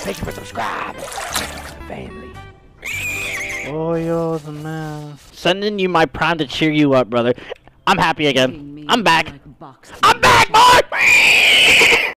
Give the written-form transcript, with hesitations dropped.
Thank you for subscribing. Family. Oh, you're the man. Sending you my prime to cheer you up, brother. I'm happy again. I'm back. I'm back, boy!